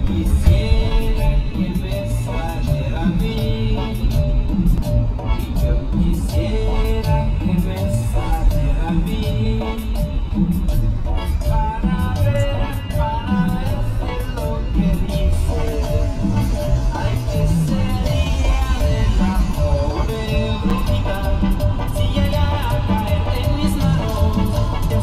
quisiera que me saliera a mí. Yo quisiera que me saliera a mí. Para ver si lo que dice. Ay, que sería de la pobre brujita si llegara a caer en mis manos.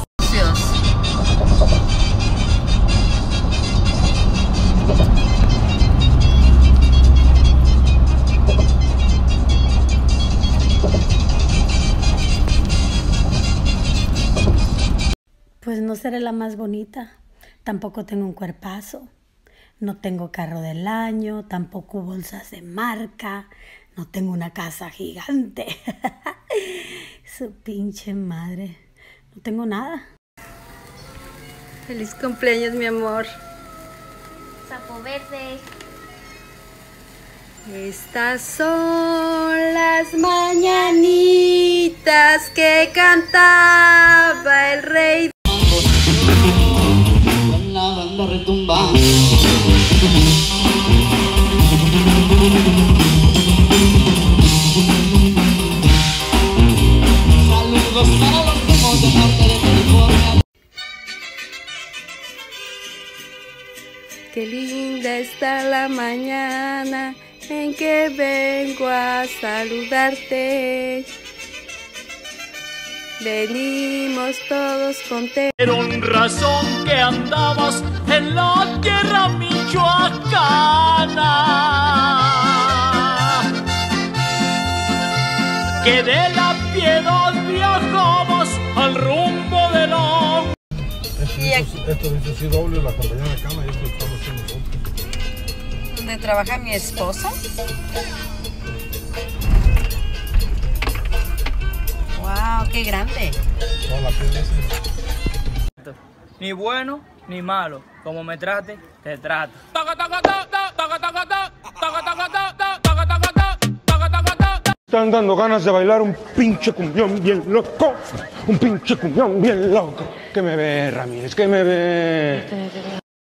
Pues no seré la más bonita, tampoco tengo un cuerpazo, no tengo carro del año, tampoco bolsas de marca, no tengo una casa gigante. Su pinche madre, no tengo nada. Feliz cumpleaños, mi amor. Sapo verde. Estas son las mañanitas que cantaba el rey. Con la banda retumbando. Saludos para los primos del norte de California. Qué linda está la mañana en que vengo a saludarte. Venimos todos contentos. Con razón que andabas en la tierra michoacana, que de la Piedad viajabas al rumbo de la... Esto dice sí doble la compañía de cama y esto estamos haciendo nosotros. ¿Dónde trabaja mi esposa? ¡Wow! ¡Qué grande! Toda la piel esa. Ni bueno ni malo, como me trate, te trato. Están dando ganas de bailar un pinche cumbión bien loco. Un pinche cumbión bien loco. Que me ve, Ramírez, que me ve.